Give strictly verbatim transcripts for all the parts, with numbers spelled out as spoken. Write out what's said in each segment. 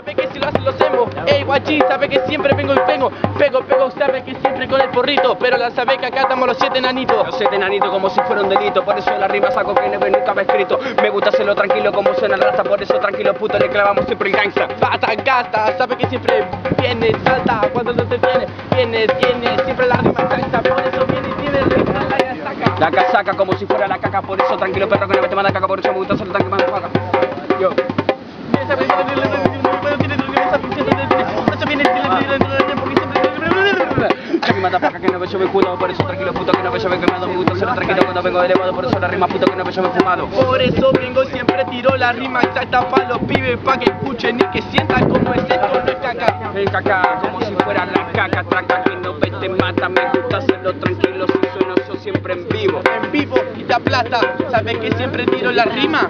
sabe que si lo hace lo hacemos. Ey, guachín, sabe que siempre vengo y vengo. Pego, pego, sabe que siempre con el porrito. Pero la sabe que acá estamos los siete enanitos. Los siete enanitos como si fuera un delito. Por eso la rima saco que nunca me he escrito. Me gusta hacerlo tranquilo como suena la raza. Por eso tranquilo puto le clavamos siempre el gangsta. Bata, gasta, sabe que siempre viene, salta. Cuando no te viene, viene, tiene siempre la rima exacta. Por eso viene y tiene la casaca. La casaca como si fuera la caca. Por eso tranquilo perro que no me te manda caca. Por eso me gusta hacerlo tranquilo más faca. Yo. Matapaca que no me lleve culo, por eso tranquilo puto que no me lleve quemado. Me gusta hacerlo tranquilo cuando vengo elevado, por eso la rima puto que no me lleve fumado. Por eso vengo siempre tiro la rima exacta pa' los pibes pa' que escuchen y que sientan como es esto, no es caca. El caca como si fuera la caca, traca que no ves te mata. Me gusta hacerlo tranquilo si sueno yo siempre en vivo. En vivo y te aplasta, sabes que siempre tiro la rima.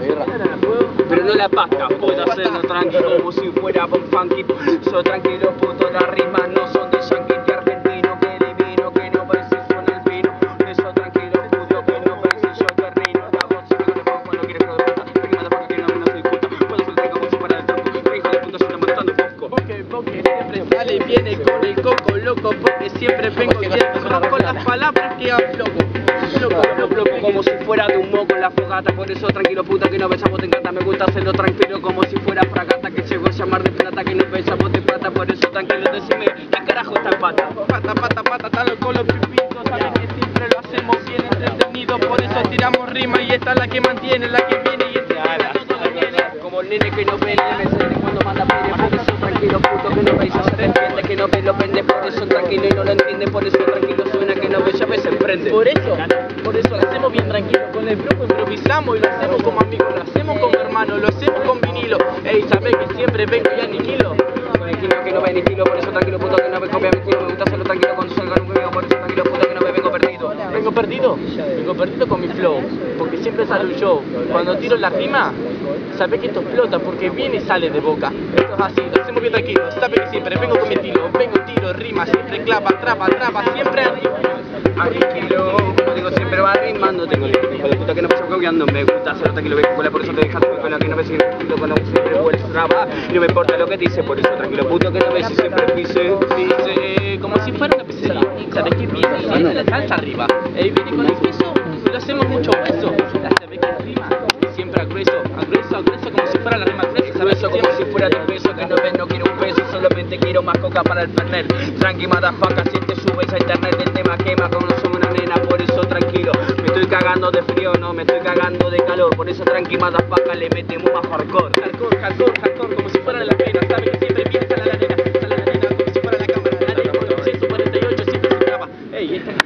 Pero no la pasta, puedo hacerlo tranquilo como si fuera Bon Funky. Soy tranquilo puto, las rimas no son de yankee de argentino. Que divino, que no ves si suena el vino. Eso tranquilo puto, que no ves si yo termino. La voz se me pongo cuando quieres preguntar. Que me da para que no me se discuta. Puedo ser tranquilo como si fuera del tronco. Que hijo de puta se está matando poco. Porque, porque siempre sale y viene con el coco loco. Porque siempre vengo y con las palabras que afloco. Loco, loco, loco, como si fuera de un moco en la fogata. Por eso tranquilo puta que no ves a vos te encanta. Me gusta hacerlo tranquilo como si fuera fragata. Que llegó a llamar de plata que no ves a vos te plata. Por eso tranquilo decime, ¿qué carajo está el pata? Pata, pata, pata, tal con los pipitos. Saben que siempre lo hacemos bien entretenido. Por eso tiramos rima y esta es la que mantiene, la que viene y este Ala, como el nene que no ve el M S N cuando manda pene. Por eso tranquilo puto que no veis, se entiende que no ve lo vende. Por eso tranquilo y no lo entiende. Por eso tranquilo suena que no ve, ya ves, se emprende. Por eso, por eso lo hacemos bien tranquilo. Con el grupo improvisamos y lo hacemos como amigos. Lo hacemos como hermanos, lo hacemos con vinilo. Ey, sabes que siempre vengo y aniquilo. Tranquilo que no ve ni estilo, por eso tranquilo puto que no me copia mi estilo. Me gusta hacerlo tranquilo cuando salga un video. Por eso tranquilo puto que no me vengo perdido. Vengo perdido, vengo perdido con mi flow. Porque siempre sale un show. Cuando tiro la rima, sabes que esto explota porque viene y sale de boca. Esto es así, lo hacemos bien tranquilo. Sabes que siempre vengo con mi estilo. Vengo, tiro, rima, siempre clava, trapa, trapa, siempre arriba. Tranquilo, como digo siempre va rimando. Tengo el hijo de puta que no me está copiando. Me gusta hacerlo tranquilo, vengo con la, por eso te dejas con la que no me sigue tranquilo. Cuando siempre vuelves a trabajar y no me importa lo que dice. Por eso tranquilo puto que no ves y siempre pise, pise. Como si fuera una pizzería. Sabes que viene y viene la salsa arriba. Ey, viene con el queso, lo hacemos mucho hueso. La sabes que rima, siempre agreso, agreso, agreso, como si fuera la rima agreso. Sabes eso como si fuera de peso, que no ves, no quiero un peso, solamente quiero más coca para el Fernet. Tranqui, motherfucker, si te subes a internet el tema quema, como no somos una nena, por eso tranquilo. Me estoy cagando de frío, no, me estoy cagando de calor, por eso tranqui, motherfucker, le metemos más hardcore. Hardcore, hardcore, hardcore, como si fuera la pena, sabes que siempre vienes a la arena, a la arena, como si fuera la cámara, la arena, como seiscientos cuarenta y ocho siempre se traba. Ey, esta